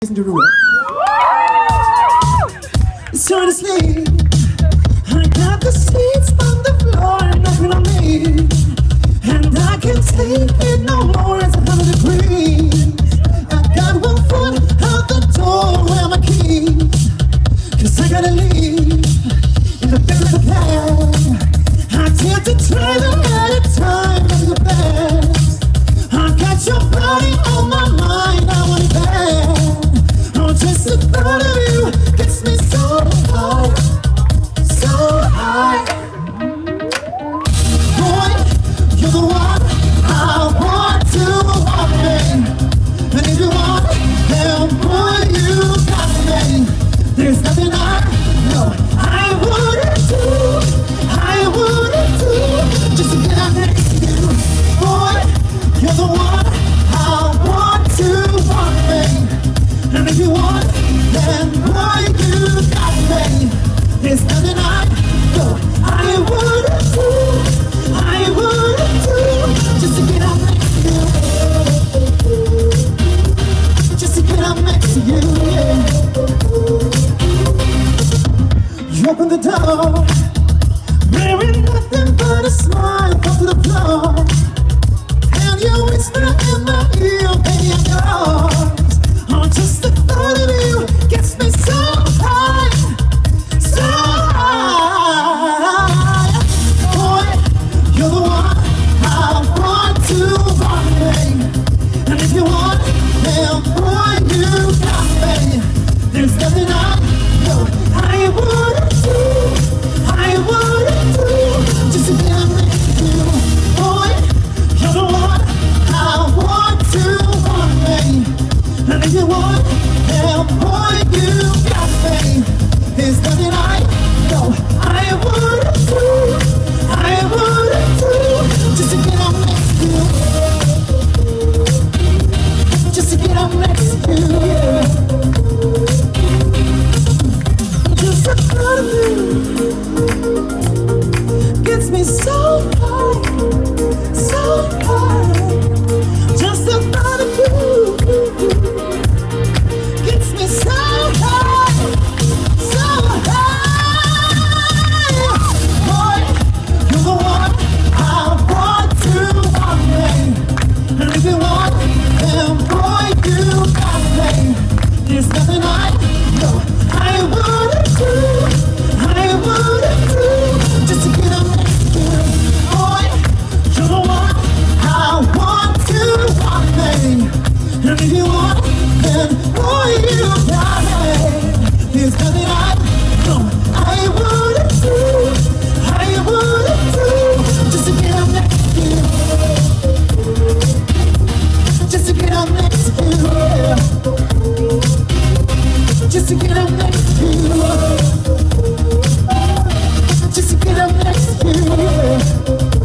Listen to the room. It's time to sleep. I got the seats on the floor and nothing on me, and I can't take it no more. It's 100 degrees. I got one foot out the door. Where are my keys? 'Cause I gotta leave in the back of the cab. I dare to try the at a time of the best. I got your body on my mind. I want it back. Just the thought of you gets me so high, so high. Boy, you're the one I want to walk in. And if you want, then boy, you got me. There's nothing I know I wouldn't do just to get out next to you. Boy, you're the one I want to walk in. And if you want, then boy, you got me. There's nothing I know I wouldn't do just to get out next to you. Just to get out next to you, yeah. You open the door, wearing nothing but a smile, come to the floor, and you whisper in my ear, baby, I'm yours. Oh, just the thought of you gets me so high, so high. Boy, you're the one I want to walk me. And if you want, then boy, you got me. There's nothing I know I wouldn't do just to get next to you. Boy, you're the one I want to walk me. And if you want, then boy, you got me. There's nothing I know I wouldn't do just to get up next to you. Just to get up next to you, yeah. Just the thought of you gets me so high, so high. Just the thought of you gets me so high, so high. Boy, you're the one I want to walk me. And if you want, then boy, you got me. There's nothing I know I wouldn't do just to get up next to you. Boy, you're the one I want to walk me. And if you want, then boy, you got me. There's nothing I know I wouldn't do just to get up next to you. Just to get up next to you, yeah. Just to get up next to you. Just to get up next to you, yeah.